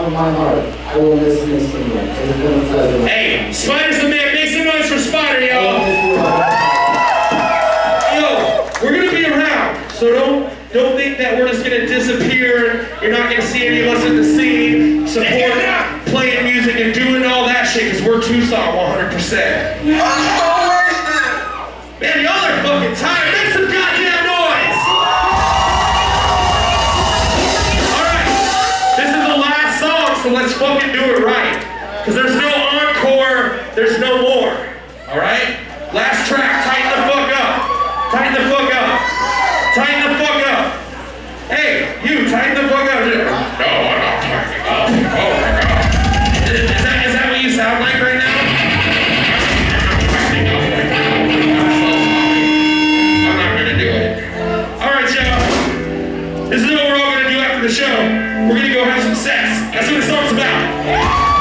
bottom of my heart, I will miss missing you. It's been a pleasure. Hey, Spider's the man. Make some noise for Spider, yo. Yo, we're gonna be around, so don't think that we're just gonna disappear. You're not gonna see any of us in the scene, support, playing music and doing all that shit, because we're Tucson 100%. Man, y'all are fucking tired. Make some goddamn noise! Alright, this is the last song, so let's fucking do it right. Because there's no encore, there's no more. Alright? Last track, tighten the fuck up. Tighten the fuck up. Tighten the fuck up. Hey, you, tighten the fuck up. No, I'm not tightening up. Oh my god. Is that what you sound like right now? I'm not gonna do it. Alright, y'all. This is what we're all gonna do after the show. We're gonna go have some sex. That's what the song's about.